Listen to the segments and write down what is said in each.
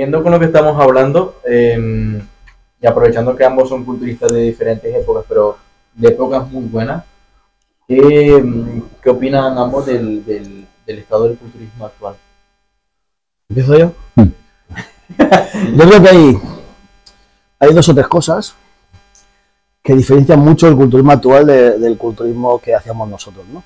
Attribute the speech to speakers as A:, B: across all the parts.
A: siguiendo con lo que estamos hablando, y aprovechando que ambos son culturistas de diferentes épocas, pero de épocas muy buenas, ¿qué opinan ambos del estado del culturismo actual?
B: ¿Empiezo yo? Yo creo que hay dos o tres cosas que diferencian mucho el culturismo actual del culturismo que hacíamos nosotros, ¿no?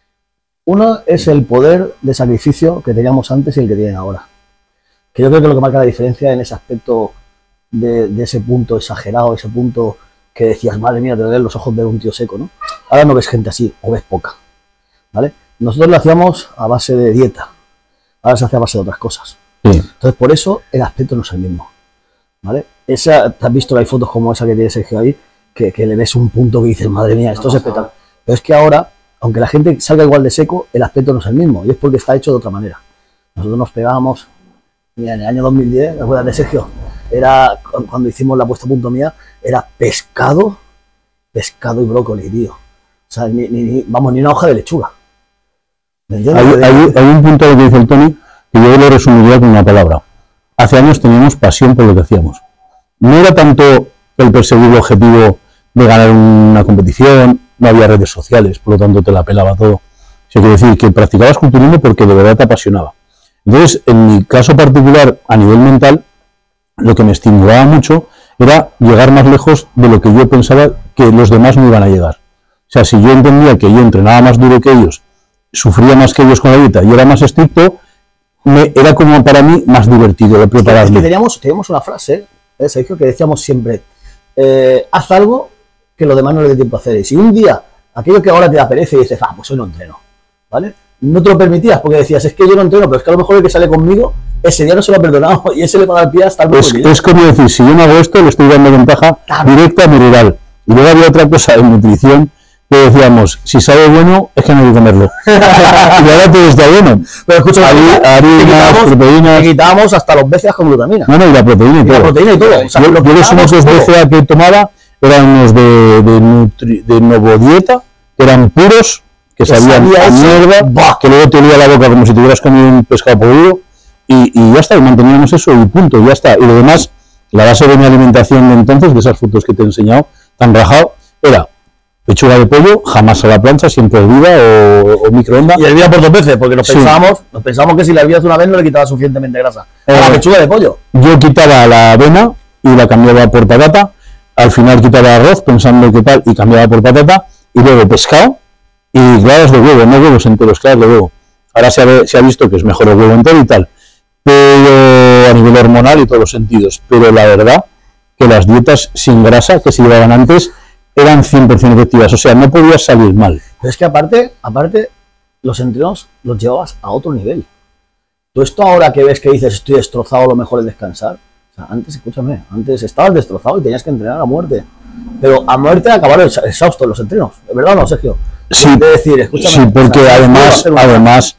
B: Uno es el poder de sacrificio que teníamos antes y el que tienen ahora. Que yo creo que es lo que marca la diferencia en ese aspecto de ese punto exagerado, ese punto que decías, madre mía, te ven los ojos de un tío seco, ¿no? Ahora no ves gente así, o ves poca, ¿vale? Nosotros lo hacíamos a base de dieta, ahora se hace a base de otras cosas. Sí. Entonces, por eso el aspecto no es el mismo, ¿vale? ¿Te has visto que hay fotos como esa que tiene Sergio ahí, que le ves un punto que dices, madre mía, esto es espectacular? Pero es que ahora, aunque la gente salga igual de seco, el aspecto no es el mismo, y es porque está hecho de otra manera. Nosotros nos pegábamos, mira, en el año 2010, ¿te acuerdas de Sergio? Era, cuando hicimos la puesta a punto mía, era pescado y brócoli, tío. O sea, ni una hoja de lechuga.
C: Hay un punto de lo que dice el Tony, que yo lo resumiría con una palabra. Hace años teníamos pasión por lo que hacíamos. No era tanto el perseguir el objetivo de ganar una competición, no había redes sociales, por lo tanto te la pelaba todo. O sea, quiere decir que practicabas culturismo porque de verdad te apasionaba. Entonces, en mi caso particular, a nivel mental, lo que me estimulaba mucho era llegar más lejos de lo que yo pensaba que los demás no iban a llegar. O sea, si yo entendía que yo entrenaba más duro que ellos, sufría más que ellos con la dieta y era más estricto, era como para mí más divertido de prepararme.
B: Es que teníamos una frase, Sergio, que decíamos siempre, haz algo que los demás no les dé tiempo a hacer. Y si un día, aquello que ahora te da pereza y dices, pues hoy no entreno, ¿vale? No te lo permitías porque decías, es que yo no entreno, pero es que a lo mejor el que sale conmigo, ese día no se lo ha perdonado y ese le va a dar pie hasta el próximo día.
C: Es como decir, si yo no hago esto, le estoy dando ventaja directa a mi rival. Y luego había otra cosa en nutrición que decíamos, si sabe bueno, es que no hay que comerlo. Y ahora todo está bueno.
B: Pero escucha,
C: harinas, proteínas.
B: Quitábamos hasta los BCAAs con glutamina.
C: No, y la proteína y todo.
B: La proteína y todo. O sea,
C: yo los únicos BCAA que tomaba eran unos de Novodieta, que eran puros, que sabían a mierda, que luego te olía la boca como si te hubieras comido un pescado podrido, y ya está, y manteníamos eso y punto, ya está. Y lo demás, la base de mi alimentación de entonces, de esas fotos que te he enseñado, tan rajado, era pechuga de pollo, jamás a la plancha, siempre hervida o microondas.
B: Y hervida por dos veces, porque nos pensábamos que si la hervías una vez no le quitaba suficientemente grasa. A la pechuga de pollo.
C: Yo quitaba la avena y la cambiaba por patata, al final quitaba arroz pensando qué tal y cambiaba por patata, y luego pescado y claras de huevo, no huevos enteros, claras de huevo. Ahora se ha visto que es mejor el huevo entero y tal, pero a nivel hormonal y todos los sentidos. Pero la verdad que las dietas sin grasa que se llevaban antes eran 100% efectivas, o sea, no podías salir mal.
B: Pero es que aparte, los entrenos los llevabas a otro nivel. Tú esto ahora que ves que dices estoy destrozado, lo mejor es descansar. O sea, antes estabas destrozado y tenías que entrenar a muerte. Pero a muerte acabaron exhaustos los entrenos, ¿de verdad o no, Sergio?
C: Sí, sí, porque además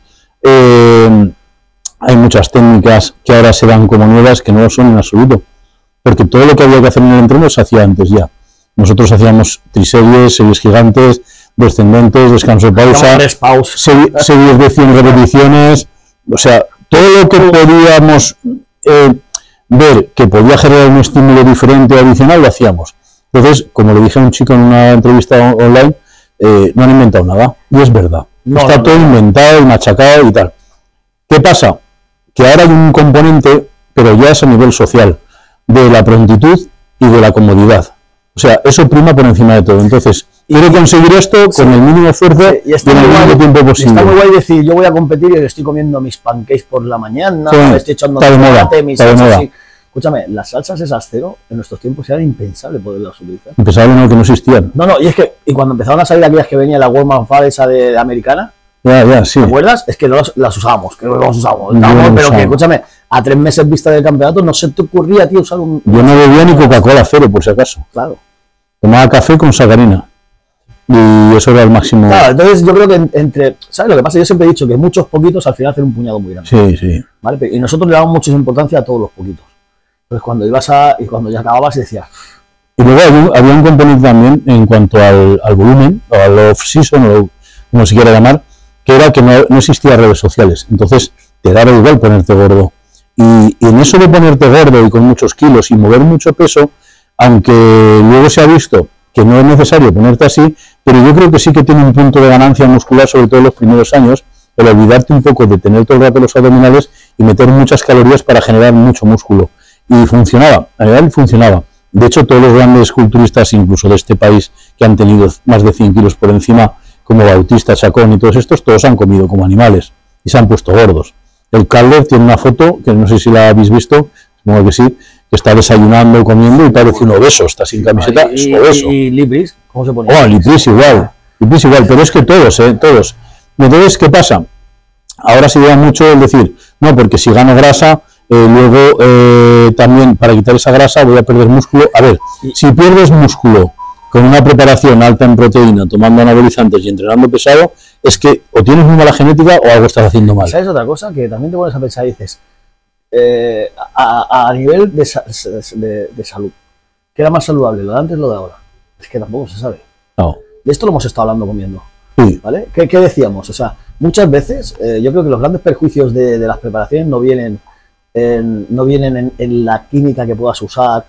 C: hay muchas técnicas que ahora se dan como nuevas que no lo son en absoluto. Porque todo lo que había que hacer en el entreno se hacía antes ya. Nosotros hacíamos triseries, series gigantes, descendentes, descanso de pausa, series de 100 repeticiones, o sea, todo lo que podíamos ver que podía generar un estímulo diferente o adicional, lo hacíamos. Entonces, como le dije a un chico en una entrevista online, no han inventado nada, y es verdad. Está todo inventado y machacado y tal. ¿Qué pasa? Que ahora hay un componente, pero ya es a nivel social, de la prontitud y de la comodidad. O sea, eso prima por encima de todo. Entonces, quiero conseguir esto con el mínimo esfuerzo y en el mínimo tiempo posible.
B: Está muy guay decir, yo voy a competir y estoy comiendo mis pancakes por la mañana, me estoy echando mis salsas así. Escúchame, las salsas esas cero, en nuestros tiempos era impensable poderlas utilizar.
C: Impensable no, que no existían.
B: No, y es que, y cuando empezaron a salir aquellas que venía la Walmart Far esa de americana,
C: sí.
B: ¿te acuerdas? Es que no las usábamos, pero que, escúchame, a 3 meses vista del campeonato no se te ocurría, tío, usar un...
C: Yo no bebía ni Coca-Cola cero, por si acaso.
B: Claro.
C: Tomaba café con sacarina. Y eso era el máximo.
B: Claro, entonces yo creo que entre... ¿Sabes lo que pasa? Yo siempre he dicho que muchos poquitos al final hacen un puñado muy grande.
C: Sí, sí.
B: ¿Vale? Y nosotros le damos mucha importancia a todos los poquitos. Entonces cuando ya acababas decías...
C: Y luego había un componente también en cuanto al volumen, o al off-season, o como se quiera llamar, que era que no existían redes sociales. Entonces te daba igual ponerte gordo. Y en eso de ponerte gordo y con muchos kilos y mover mucho peso, aunque luego se ha visto que no es necesario ponerte así, pero yo creo que sí que tiene un punto de ganancia muscular, sobre todo en los primeros años, el olvidarte un poco de tener todo el rato los abdominales y meter muchas calorías para generar mucho músculo. Y funcionaba, a verdad funcionaba. De hecho, todos los grandes culturistas, incluso de este país, que han tenido más de 100 kilos por encima, como Bautista, Chacón y todos estos, todos han comido como animales y se han puesto gordos. El Calder tiene una foto, que no sé si la habéis visto, supongo que sí, que está desayunando, comiendo y parece un obeso, está sin camiseta, es obeso.
B: ¿Y Lipris? ¿Cómo se ponía?
C: Oh, Lipris igual, pero es que todos, todos. Entonces, ¿qué pasa? Ahora se lleva mucho el decir, no, porque si gano grasa, luego también para quitar esa grasa voy a perder músculo. A ver, si pierdes músculo con una preparación alta en proteína, tomando anabolizantes y entrenando pesado, es que o tienes muy mala genética o algo estás haciendo mal.
B: ¿Sabes otra cosa? Que también te pones a pensar y dices, a nivel de salud, ¿qué era más saludable, lo de antes o lo de ahora? Es que tampoco se sabe.
C: No.
B: De esto lo hemos estado hablando comiendo.
C: Sí.
B: ¿Vale? ¿Qué decíamos? O sea, muchas veces yo creo que los grandes perjuicios de las preparaciones no vienen en la química que puedas usar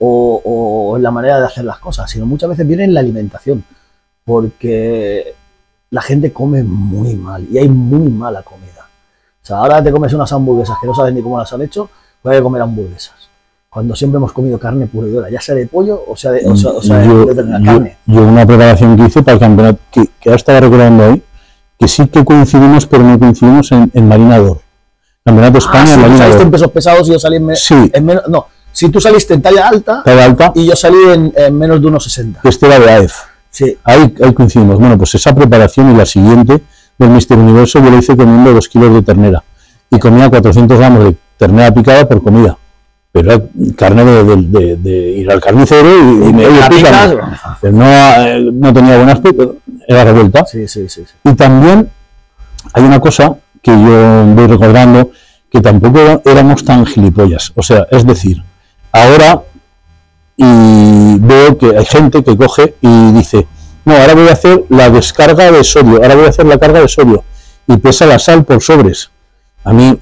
B: o en la manera de hacer las cosas, sino muchas veces viene en la alimentación, porque la gente come muy mal y hay muy mala comida. O sea, ahora te comes unas hamburguesas que no sabes ni cómo las han hecho, voy a comer hamburguesas. Cuando siempre hemos comido carne pura y dura, ya sea de pollo o sea de carne.
C: Yo una preparación que hice para el campeonato, que ahora estaba recordando hoy, que sí que coincidimos, pero no coincidimos en marinador. Campeonato de España,
B: sí,
C: marinador.
B: Saliste en pesos pesados y yo salí en menos... No, si tú saliste en talla alta y yo salí en menos de 1,60.
C: Este era de AEF.
B: Sí.
C: Ahí coincidimos. Bueno, pues esa preparación y la siguiente del Mister Universo yo la hice comiendo 2 kilos de ternera. Y comía 400 gramos de ternera picada por comida. Pero era carne de ir al carnicero y me picaba. Pero no tenía buen aspecto, era revuelta.
B: Sí.
C: Y también hay una cosa que yo voy recordando, que tampoco éramos tan gilipollas. O sea, es decir, ahora y veo que hay gente que coge y dice, no, ahora voy a hacer la descarga de sodio, ahora voy a hacer la carga de sodio, y pesa la sal por sobres. A mí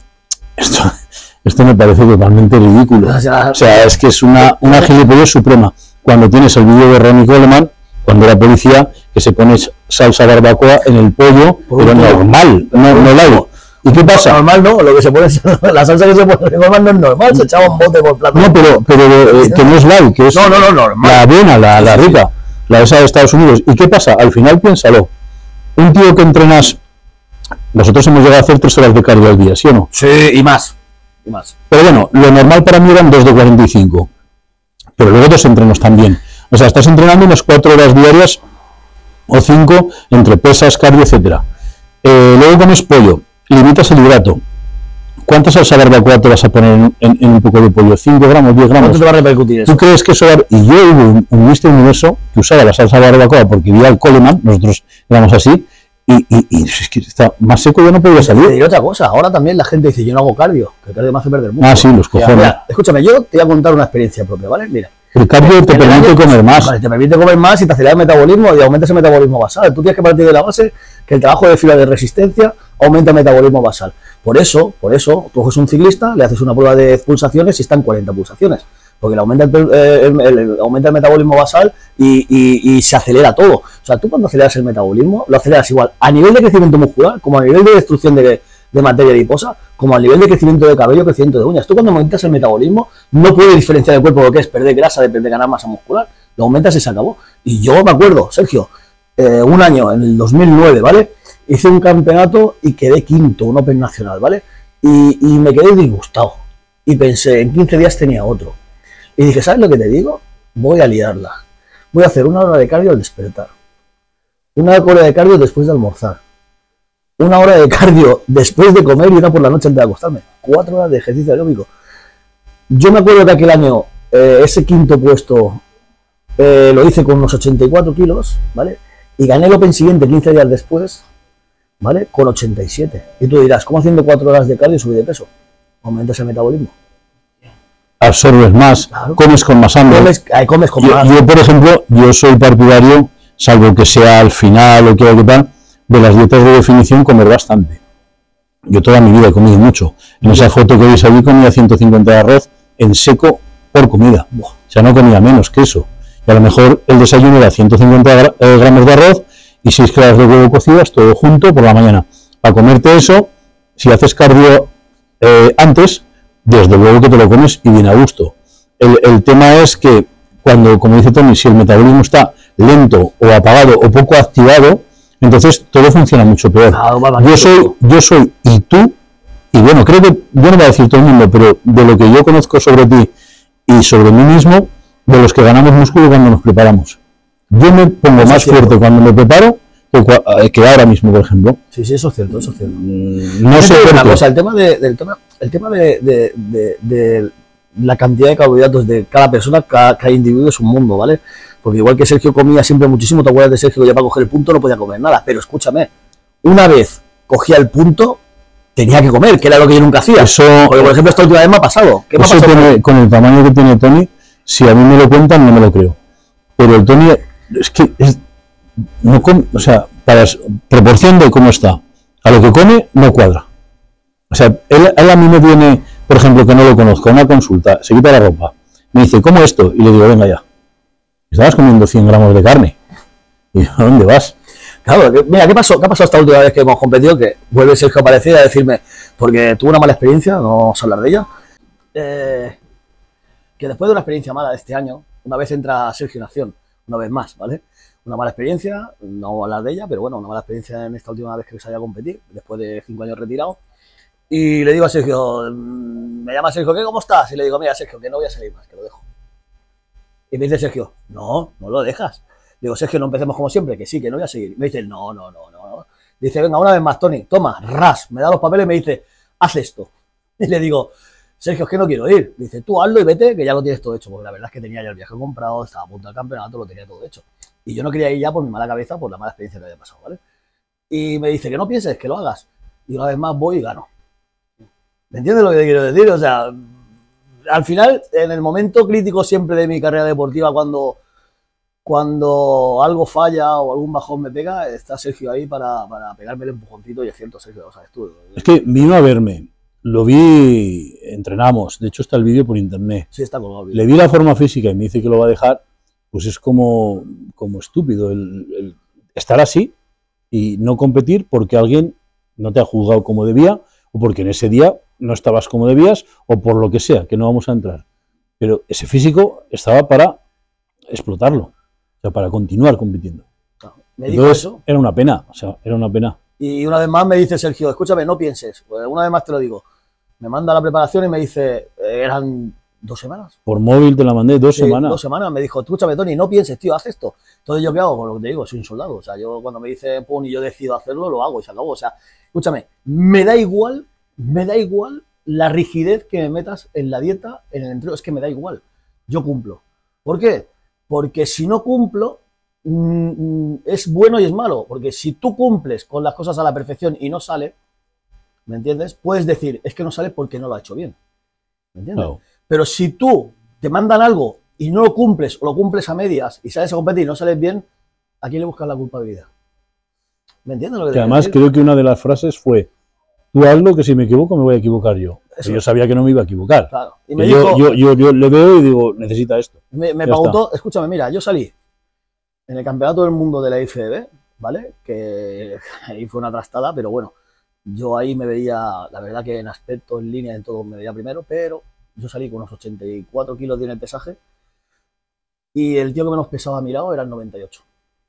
C: esto me parece totalmente ridículo. O sea, es que es una gilipollez suprema. Cuando tienes el vídeo de Ronnie Coleman, cuando era policía, que se pone salsa barbacoa en el pollo, pero normal, no la hay. ¿Y qué pasa?
B: Normal no, lo que se pone, la salsa que se pone normal no es normal, se echaba un bote por plato.
C: No, pero que no es light, que es
B: normal.
C: La buena, la rica, la esa de Estados Unidos. ¿Y qué pasa? Al final piénsalo, un tío que entrenas, nosotros hemos llegado a hacer 3 horas de cardio al día, ¿sí o no?
B: Sí, y más.
C: Pero bueno, lo normal para mí eran 2 de 45, pero luego 2 entrenos también. O sea, estás entrenando unas 4 horas diarias o 5 entre pesas, cardio, etcétera. Luego comes pollo, limitas el hidrato. ¿Cuánta salsa barbacoa te vas a poner en un poco de pollo? ¿5 gramos, 10 gramos?
B: ¿Cuánto te va a repercutir eso?
C: ¿Tú crees que eso va? Y yo hubo un Mister Universo que usaba la salsa barbacoa porque vi al Coleman, nosotros éramos así, y es que está más seco, ya no podía salir.
B: Te diré otra cosa, ahora también la gente dice, yo no hago cardio, que el cardio me hace perder mucho.
C: Ah, sí, los cojones.
B: Mira, escúchame, yo te voy a contar una experiencia propia, ¿vale? Mira.
C: El cardio te permite comer más.
B: Vale, te permite comer más y te acelera el metabolismo y aumenta ese metabolismo basal. Tú tienes que partir de la base que el trabajo de fibra de resistencia aumenta el metabolismo basal. Por eso, tú coges un ciclista, le haces una prueba de pulsaciones y están 40 pulsaciones. Porque le aumenta aumenta el metabolismo basal y se acelera todo. O sea, tú cuando aceleras el metabolismo, lo aceleras igual a nivel de crecimiento muscular, como a nivel de destrucción de materia adiposa, como a nivel de crecimiento de cabello, crecimiento de uñas. Tú cuando aumentas el metabolismo, no puedes diferenciar el cuerpo lo que es perder grasa de ganar masa muscular. Lo aumentas y se acabó. Y yo me acuerdo, Sergio, un año, en el 2009, ¿vale? Hice un campeonato y quedé quinto, un Open nacional, ¿vale? Y me quedé disgustado. Y pensé, en 15 días tenía otro. Y dije, ¿sabes lo que te digo? Voy a liarla. Voy a hacer 1 hora de cardio al despertar. 1 hora de cardio después de almorzar. 1 hora de cardio después de comer y 1 por la noche antes de acostarme. 4 horas de ejercicio aeróbico. Yo me acuerdo que aquel año, ese quinto puesto, lo hice con unos 84 kilos, ¿vale? Y gané el Open siguiente 15 días después, ¿vale? Con 87. Y tú dirás, ¿cómo haciendo 4 horas de cardio subir de peso? Aumentas el metabolismo.
C: Absorbes más, claro. Comes con más hambre.
B: Comes con más.
C: Yo, por ejemplo, yo soy partidario, salvo que sea al final o que tal, de las dietas de definición, comer bastante. yo toda mi vida he comido mucho. En esa foto que veis allí comía 150 de arroz en seco por comida. O sea, no comía menos que eso. Y a lo mejor el desayuno era 150 gramos de arroz y 6 claras de huevo cocidas, todo junto por la mañana. Para comerte eso, si haces cardio antes, desde luego que te lo comes y bien a gusto. El tema es que cuando, como dice Tony, si el metabolismo está lento o apagado o poco activado, entonces todo funciona mucho peor. Yo soy y tú, y bueno, creo que yo no voy a decir todo el mundo, pero de lo que yo conozco sobre ti y sobre mí mismo, de los que ganamos músculo cuando nos preparamos. Yo me pongo más fuerte cuando me preparo que ahora mismo, por ejemplo.
B: Sí, eso es cierto, eso es cierto.
C: No sé por qué.
B: O sea, el tema de la cantidad de carbohidratos de cada persona, cada individuo es un mundo, ¿vale? Porque igual que Sergio comía siempre muchísimo, te acuerdas de Sergio que ya para coger el punto no podía comer nada, pero escúchame, una vez cogía el punto, tenía que comer, que era lo que yo nunca hacía.
C: Eso,
B: porque, por ejemplo, esta última vez me ha pasado. ¿Qué me ha pasado?
C: Con el tamaño que tiene Tony, si a mí me lo cuentan, no me lo creo. Pero el Tony, es que no come, o sea, para proporción de cómo está, a lo que come, no cuadra. O sea, él a mí me viene, por ejemplo, que no lo conozco, a una consulta, se quita la ropa, me dice, ¿cómo esto? Y le digo, venga ya. Estabas comiendo 100 gramos de carne. Y ¿a dónde vas?
B: Claro, mira, ¿qué pasó esta última vez que hemos competido? Que vuelve Sergio a aparecer a decirme, porque tuvo una mala experiencia, no vamos a hablar de ella, que después de una experiencia mala de este año, una vez entra Sergio en acción, una vez más, ¿vale? Una mala experiencia, no vamos a hablar de ella, pero bueno, una mala experiencia en esta última vez que salí a competir, después de 5 años retirado. Y le digo a Sergio, me llama Sergio, ¿qué? ¿Cómo estás? Y le digo, mira, Sergio, que no voy a salir más, que lo dejo. Y me dice Sergio, no lo dejas. Digo, Sergio, no empecemos como siempre, que sí, que no voy a seguir. Me dice, no. Dice, venga, una vez más, Tony, toma, ras. Me da los papeles y me dice, haz esto. Y le digo, Sergio, es que no quiero ir. Dice, tú hazlo y vete, que ya lo tienes todo hecho. Porque la verdad es que tenía ya el viaje comprado, estaba a punto del campeonato, lo tenía todo hecho. Y yo no quería ir ya por mi mala cabeza, por la mala experiencia que había pasado, ¿vale? Y me dice, que no pienses, que lo hagas. Y una vez más voy y gano. ¿Me entiendes lo que te quiero decir? O sea, al final, en el momento crítico siempre de mi carrera deportiva, cuando algo falla o algún bajón me pega, está Sergio ahí para pegarme el empujoncito y es cierto, Sergio, lo sabes tú.
C: Es que vino a verme, lo vi, entrenamos, de hecho está el vídeo por internet.
B: Sí, está colgado.
C: Le vi la forma física y me dice que lo va a dejar, pues es como estúpido el estar así y no competir porque alguien no te ha juzgado como debía o porque en ese día no estabas como debías o por lo que sea, que no vamos a entrar. Pero ese físico estaba para explotarlo, o sea, para continuar compitiendo.
B: Me dijo
C: Entonces,
B: eso.
C: era una pena, o sea, era una pena.
B: Y una vez más me dice Sergio, escúchame, no pienses. Pues una vez más te lo digo. Me manda la preparación y me dice, eran 2 semanas.
C: Por móvil te la mandé 2 semanas.
B: 2 semanas. Me dijo, escúchame, Tony, no pienses, tío, haz esto. Entonces, ¿yo qué hago? Con lo que te digo, soy un soldado. O sea, yo cuando me dice, pum, y yo decido hacerlo, lo hago y se acabó. O sea, escúchame, me da igual la rigidez que me metas en la dieta, en el entreno. Es que me da igual. Yo cumplo. ¿Por qué? Porque si no cumplo, es bueno y es malo. Porque si tú cumples con las cosas a la perfección y no sale, ¿me entiendes? Puedes decir, es que no sale porque no lo ha hecho bien. ¿Me entiendes? No. Pero si tú te mandan algo y no lo cumples o lo cumples a medias y sales a competir y no sales bien, ¿a quién le buscas la culpabilidad? ¿Me entiendes lo que te digo?
C: Además, creo que una de las frases fue, tú hazlo que si me equivoco me voy a equivocar yo. Yo sabía que no me iba a equivocar. Claro. Y me dijo, yo le veo y digo, necesita esto.
B: Me preguntó, escúchame, mira, yo salí en el campeonato del mundo de la IFBB, ¿vale? Que ahí fue una trastada, pero bueno, yo ahí me veía, la verdad que en aspecto, en línea, en todo me veía primero, pero yo salí con unos 84 kilos en el pesaje y el tío que menos pesaba a mi lado era el 98.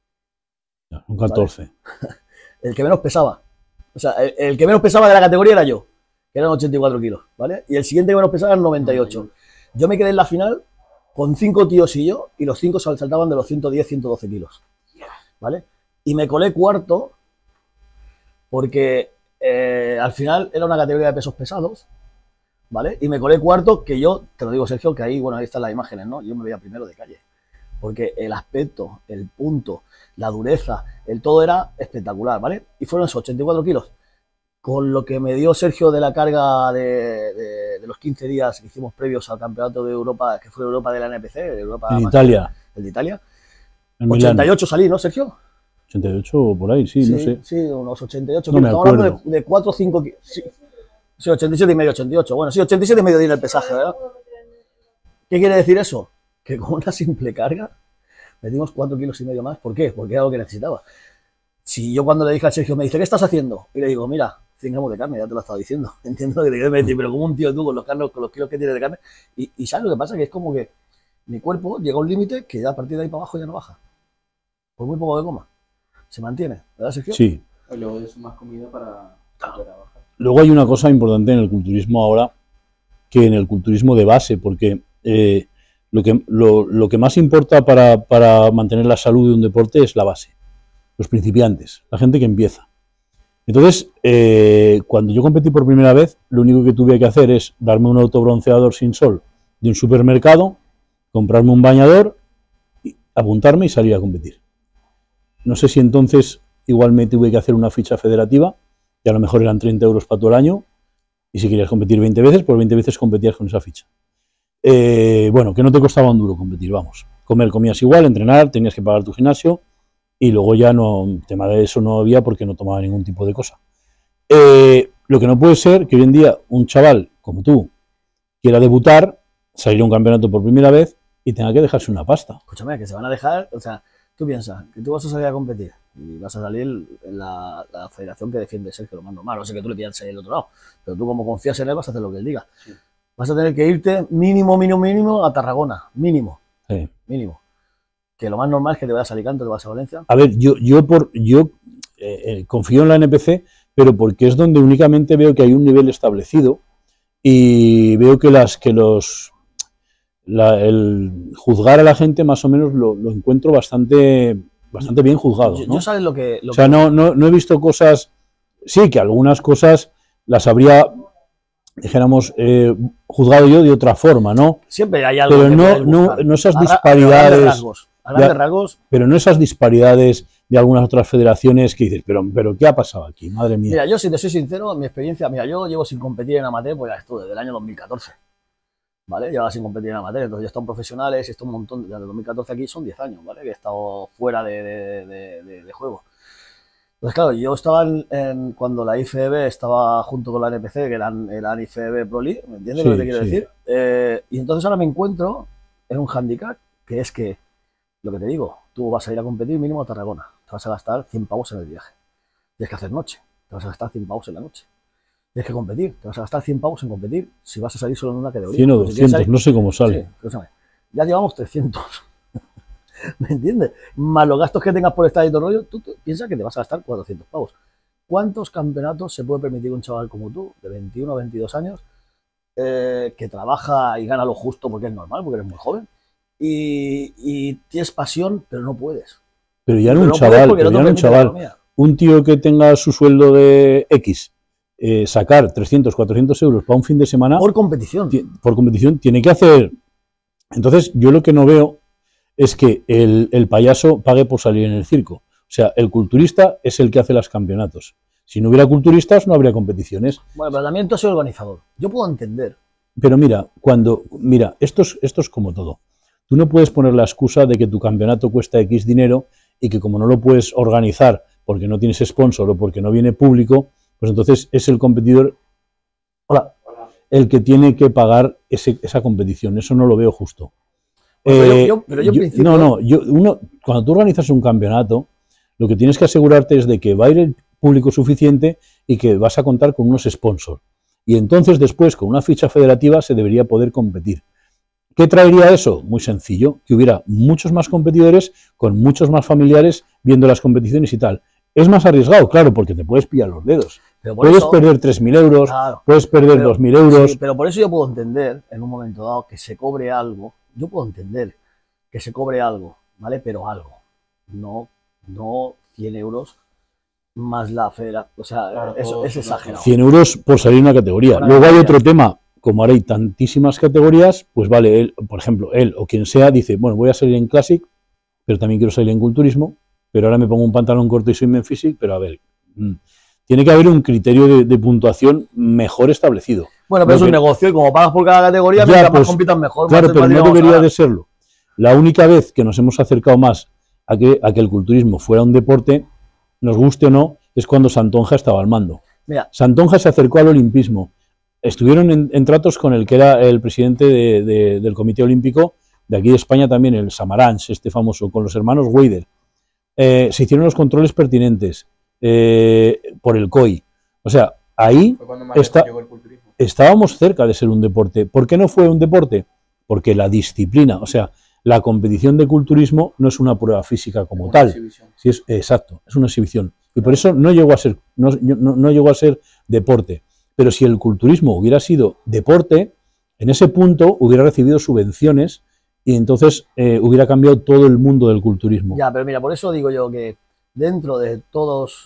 C: Un 14.
B: ¿Vale? El que menos pesaba. O sea, el que menos pesaba de la categoría era yo, que eran 84 kilos, ¿vale? Y el siguiente que menos pesaba era el 98. Yo me quedé en la final con 5 tíos y yo, y los 5 saltaban de los 110, 112 kilos, ¿vale? Y me colé cuarto porque al final era una categoría de pesos pesados, ¿vale? Y me colé cuarto, que yo, te lo digo, Sergio, que ahí, bueno, ahí están las imágenes, ¿no? Yo me veía primero de calle, porque el aspecto, el punto, la dureza, el todo era espectacular, ¿vale? Y fueron esos 84 kilos. Con lo que me dio Sergio de la carga de los 15 días que hicimos previos al campeonato de Europa, que fue Europa de la NPC, Europa
C: en Italia.
B: El de Italia. En 88 salí, ¿no, Sergio?
C: 88 o por ahí, sí, no sé.
B: Sí, unos 88
C: No
B: kilos.
C: me
B: Estamos hablando
C: acuerdo.
B: de 4 o 5 kilos. Sí, 87 y medio, 88. Bueno, sí, 87 y medio tiene el pesaje, ¿verdad? ¿Qué quiere decir eso? Que con una simple carga metimos 4 kilos y medio más. ¿Por qué? Porque era algo que necesitaba. Si yo cuando le dije a Sergio, me dice, ¿qué estás haciendo? Y le digo, mira, 100 gramos de carne, ya te lo he estado diciendo. Entiendo lo que te quiero decir, pero como un tío tú con los kilos que tienes de carne. Y ¿sabes lo que pasa? Que es como que mi cuerpo llega a un límite que ya a partir de ahí para abajo ya no baja. Por muy poco que coma. Se mantiene, ¿verdad, Sergio?
C: Sí.
A: Y luego de eso más comida para bajar.
C: Luego hay una cosa importante en el culturismo ahora que en el culturismo de base, porque lo que más importa para mantener la salud de un deporte es la base, los principiantes, la gente que empieza. Entonces, cuando yo competí por primera vez, lo único que tuve que hacer es darme un autobronceador sin sol de un supermercado, comprarme un bañador, apuntarme y salir a competir. No sé si entonces igual me tuve que hacer una ficha federativa, y a lo mejor eran 30 euros para todo el año, y si querías competir 20 veces, pues 20 veces competías con esa ficha. Bueno, que no te costaba un duro competir, vamos. Comías igual, entrenar, tenías que pagar tu gimnasio, y luego ya no, tema de eso no había porque no tomaba ningún tipo de cosa. Lo que no puede ser que hoy en día un chaval como tú quiera debutar, salir a un campeonato por primera vez y tenga que dejarse una pasta.
B: Escúchame, que se van a dejar, o sea, tú piensas que tú vas a salir a competir y vas a salir en la federación que defiende Sergio, lo más normal, no sé que tú le pidas salir del otro lado, pero tú como confías en él vas a hacer lo que él diga. Sí. Vas a tener que irte mínimo a Tarragona, mínimo. Que lo más normal es que te vayas a Alicante, te vas a Valencia.
C: A ver, yo confío en la NPC, pero porque es donde únicamente veo que hay un nivel establecido y veo que el juzgar a la gente más o menos lo encuentro bastante bien juzgado, ¿no?
B: Yo sabes lo que...
C: O sea, no he visto cosas... Sí, que algunas cosas las habría, dijéramos, juzgado yo de otra forma, ¿no?
B: Siempre hay algo.
C: Pero no esas disparidades...
B: A grandes rasgos.
C: Pero no esas disparidades de algunas otras federaciones que dices, pero ¿qué ha pasado aquí? Madre mía.
B: Mira, yo si te soy sincero, mi experiencia, mira, yo llevo sin competir en amateur, pues ya esto desde el año 2014. ¿Vale? Llevaba sin competir en amateur, entonces yo he estado en profesionales, he estado un montón, desde 2014 aquí son 10 años, ¿vale? Que he estado fuera de juego. Entonces, claro, yo estaba cuando la IFBB estaba junto con la NPC, que eran IFBB Pro League, ¿me entiendes lo que te quiero decir? Y entonces ahora me encuentro en un handicap, que es que, lo que te digo, tú vas a ir a competir mínimo a Tarragona, te vas a gastar 100 pavos en el viaje. Tienes que hacer noche, te vas a gastar 100 pavos en la noche. Tienes que competir, te vas a gastar 100 pavos en competir si vas a salir solo en una categoría.
C: 100 o 200, no sé cómo sale.
B: Sí, ya llevamos 300. ¿Me entiendes? Más los gastos que tengas por estar y todo el rollo, tú piensas que te vas a gastar 400 pavos. ¿Cuántos campeonatos se puede permitir un chaval como tú, de 21 o 22 años, que trabaja y gana lo justo porque es normal, porque eres muy joven, y tienes pasión, pero no puedes?
C: Pero ya no un chaval, un tío que tenga su sueldo de X, sacar 300, 400 euros para un fin de semana...
B: Por competición.
C: Por competición, tiene que hacer... Entonces, yo lo que no veo es que el payaso pague por salir en el circo. O sea, el culturista es el que hace los campeonatos. Si no hubiera culturistas, no habría competiciones.
B: Bueno, pero también tú has sido organizador. Yo puedo entender.
C: Pero mira, esto es como todo. Tú no puedes poner la excusa de que tu campeonato cuesta X dinero y que como no lo puedes organizar porque no tienes sponsor o porque no viene público, pues entonces es el competidor el que tiene que pagar esa competición. Eso no lo veo justo. Cuando tú organizas un campeonato, lo que tienes que asegurarte es de que va a ir el público suficiente y que vas a contar con unos sponsors. Y entonces después, con una ficha federativa, se debería poder competir. ¿Qué traería eso? Muy sencillo, que hubiera muchos más competidores con muchos más familiares viendo las competiciones y tal. Es más arriesgado, claro, porque te puedes pillar los dedos. Puedes perder 3.000 euros, claro, puedes perder 2.000 euros.
B: Sí, pero por eso yo puedo entender, en un momento dado, que se cobre algo. Yo puedo entender que se cobre algo, ¿vale? Pero algo. No 100 euros más la federación. O sea, claro, eso es exagerado.
C: 100 euros por salir en una categoría. Luego hay otro tema. Como ahora hay tantísimas categorías, pues vale, él, por ejemplo, él o quien sea, dice, bueno, voy a salir en Classic, pero también quiero salir en Culturismo, pero ahora me pongo un pantalón corto y soy Men Physique, pero a ver, tiene que haber un criterio de puntuación mejor establecido.
B: Bueno, pero es un negocio y como pagas por cada categoría, mientras más compitan mejor.
C: Claro, pero no debería de serlo. La única vez que nos hemos acercado más a que el culturismo fuera un deporte nos guste o no, es cuando Santonja estaba al mando.
B: Mira,
C: Santonja se acercó al olimpismo. Estuvieron en tratos con el que era el presidente del Comité Olímpico de aquí de España también, el Samaranch, este famoso, con los hermanos Weider. Se hicieron los controles pertinentes por el COI. O sea, ahí
A: Fue cuando más lejos llegó el culturismo.
C: estábamos cerca de ser un deporte. ¿Por qué no fue un deporte? Porque la disciplina, o sea, la competición de culturismo no es una prueba física como
A: Una
C: tal.
A: exhibición.
C: Sí, exacto, es una exhibición. Y por eso no llegó a ser, no llegó a ser deporte. Pero si el culturismo hubiera sido deporte, en ese punto hubiera recibido subvenciones y entonces hubiera cambiado todo el mundo del culturismo.
B: ya, pero mira, por eso digo yo que dentro de todos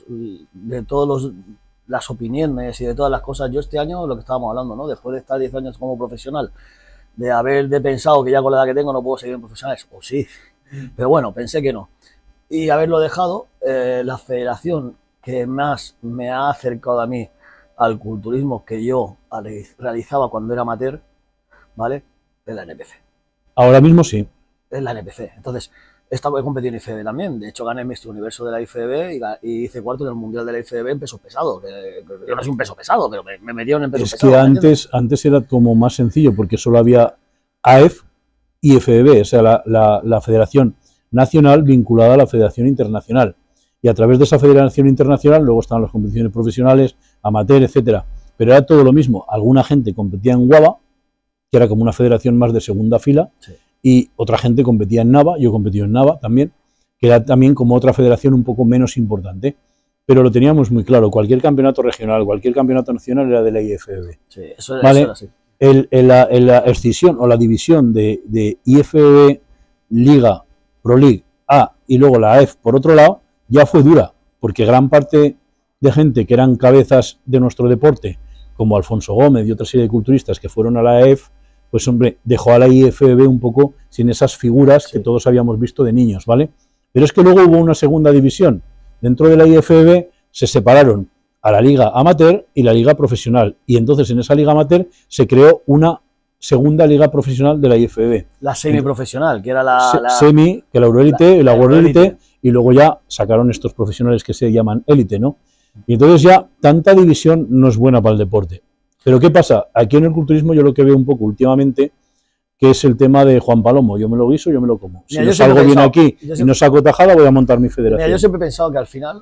B: las opiniones y de todas las cosas, yo este año, lo que estábamos hablando, ¿no? Después de estar 10 años como profesional, de haber pensado que ya con la edad que tengo no puedo seguir en profesionales, o sí, pero bueno, pensé que no. Y haberlo dejado, la federación que más me ha acercado a mí al culturismo que yo realizaba cuando era amateur, ¿vale? Es la NPC.
C: Ahora mismo sí.
B: Es la NPC. Entonces, he competido en IFBB también. De hecho, gané el Mister Universo de la IFBB y hice cuarto en el Mundial de la IFBB en peso pesado. Que yo no soy un peso pesado, pero me metieron en peso
C: Es
B: pesado.
C: que antes era como más sencillo, porque solo había AEF y IFBB, o sea, la Federación Nacional vinculada a la Federación Internacional. Y a través de esa Federación Internacional luego estaban las competiciones profesionales, amateur, etcétera. Pero era todo lo mismo. Alguna gente competía en WABA, que era como una federación más de segunda fila,
B: Sí.
C: y otra gente competía en NAVA, yo competí en NAVA también, que era también como otra federación un poco menos importante. Pero lo teníamos muy claro, cualquier campeonato regional, cualquier campeonato nacional era de la IFBB.
B: Sí, eso
C: Vale.
B: era así.
C: La escisión o la división de IFBB, Liga, Pro League A y luego la AEF por otro lado, ya fue dura, porque gran parte de gente que eran cabezas de nuestro deporte, como Alfonso Gómez y otra serie de culturistas que fueron a la AEF, pues hombre, dejó a la IFBB un poco sin esas figuras que todos habíamos visto de niños, ¿vale? Pero es que luego hubo una segunda división. Dentro de la IFBB se separaron a la liga amateur y la liga profesional. Y entonces en esa liga amateur se creó una segunda liga profesional de la IFBB.
B: La semiprofesional, que era la
C: Semi, que la Euroélite, la World
B: Euroélite.
C: Élite, y luego ya sacaron estos profesionales que se llaman élite, ¿no? Y entonces ya tanta división no es buena para el deporte. Pero ¿qué pasa? Aquí en el culturismo yo lo que veo un poco últimamente, que es el tema de Juan Palomo. Yo me lo guiso, yo me lo como. Si
B: Mira,
C: no
B: yo siempre
C: salgo
B: he
C: bien
B: pensado-
C: aquí
B: yo
C: y
B: siempre-
C: no saco tajada, voy a montar mi federación.
B: Mira, yo siempre he pensado que al final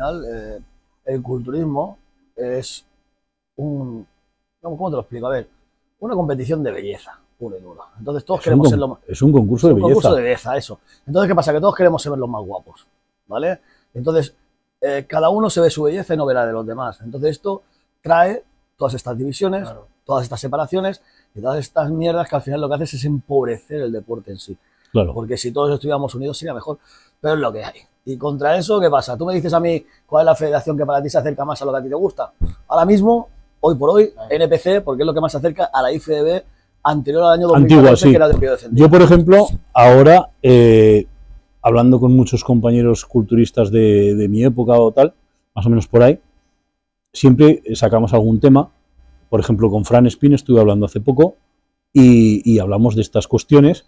B: el culturismo es ¿cómo te lo explico? A ver, una competición de belleza, puro y duro. Entonces todos queremos ser los más...
C: Es un concurso de
B: un
C: belleza.
B: concurso de belleza, eso. Entonces, ¿qué pasa? Que todos queremos ser los más guapos, ¿vale? Entonces, cada uno se ve su belleza y no ve la de los demás. Entonces, esto trae todas estas divisiones,
A: Claro.
B: todas estas separaciones y todas estas mierdas que al final lo que haces es empobrecer el deporte en sí.
C: Claro.
B: Porque si todos estuviéramos unidos sería mejor, pero es lo que hay. Y contra eso, ¿qué pasa? Tú me dices a mí cuál es la federación que para ti se acerca más a lo que a ti te gusta. Ahora mismo, hoy por hoy, NPC, porque es lo que más se acerca a la IFBB anterior al año 2014,
C: Antigua, sí.
B: que era de que yo defendía.
C: Yo, por ejemplo, ahora, hablando con muchos compañeros culturistas de mi época o tal, más o menos por ahí, siempre sacamos algún tema. Por ejemplo, con Fran Espín estuve hablando hace poco y hablamos de estas cuestiones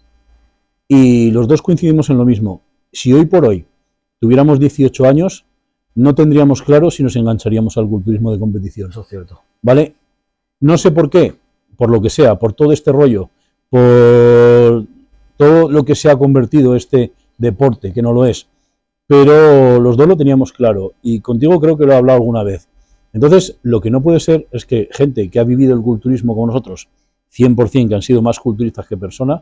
C: y los dos coincidimos en lo mismo. Si hoy por hoy tuviéramos 18 años, no tendríamos claro si nos engancharíamos al culturismo de competición.
B: Eso es cierto.
C: ¿Vale? No sé por qué, por lo que sea, por todo este rollo, por todo lo que se ha convertido este deporte, que no lo es, pero los dos lo teníamos claro y contigo creo que lo he hablado alguna vez. Entonces, lo que no puede ser es que gente que ha vivido el culturismo con nosotros, 100% que han sido más culturistas que personas,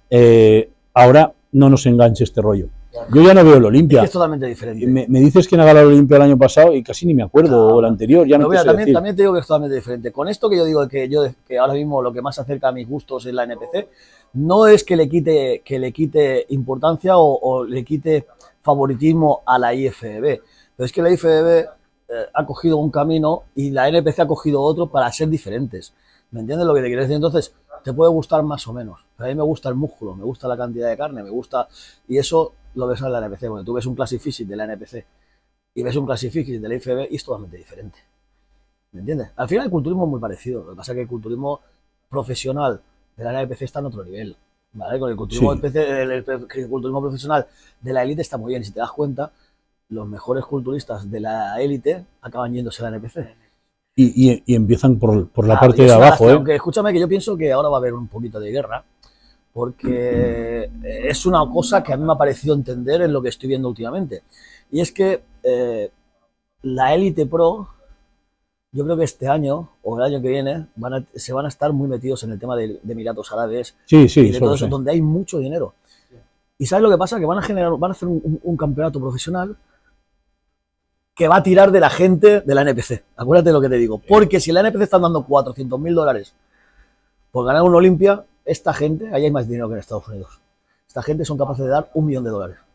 C: ahora no nos enganche este rollo. Yo ya no veo el
B: Es que
C: Olimpia.
B: es totalmente diferente.
C: Me dices quién ha ganado el Olimpia el año pasado y casi ni me acuerdo,
B: Claro.
C: o el anterior, ya no
B: Pero
C: te
B: mira,
C: sé decir.
B: también te digo que es totalmente diferente. Con esto que yo digo que ahora mismo lo que más se acerca a mis gustos es la NPC, no es que le quite importancia o le quite favoritismo a la IFBB, pero es que la IFBB ha cogido un camino y la NPC ha cogido otro para ser diferentes. ¿Me entiendes lo que te quiero decir? Entonces, te puede gustar más o menos. Pero a mí me gusta el músculo, me gusta la cantidad de carne, me gusta... Y eso lo ves en la NPC. Porque tú ves un Classic Physique de la NPC y ves un Classic Physique de la IFBB y es totalmente diferente. ¿Me entiendes? Al final el culturismo es muy parecido. Lo que pasa es que el culturismo profesional de la NPC está en otro nivel. ¿Vale? Con el culturismo,
C: Sí.
B: el culturismo profesional de la élite está muy bien. Y si te das cuenta, los mejores culturistas de la élite acaban yéndose a la NPC.
C: Y empiezan por la
B: Claro,
C: parte
B: y
C: de
B: es una
C: abajo,
B: lástima,
C: ¿eh?
B: aunque escúchame que yo pienso que ahora va a haber un poquito de guerra, porque es una cosa que a mí me ha parecido entender en lo que estoy viendo últimamente. Y es que la élite pro, yo creo que este año o el año que viene se van a estar muy metidos en el tema de Emiratos Árabes
C: Sí, sí,
B: y de
C: eso
B: todo
C: lo
B: eso,
C: sé.
B: donde hay mucho dinero. ¿Y sabes lo que pasa? Que van a hacer un campeonato profesional que va a tirar de la gente de la NPC. Acuérdate de lo que te digo. Porque si la NPC están dando $400.000 por ganar una Olimpia, esta gente, ahí hay más dinero que en Estados Unidos. Esta gente son capaces de dar $1 millón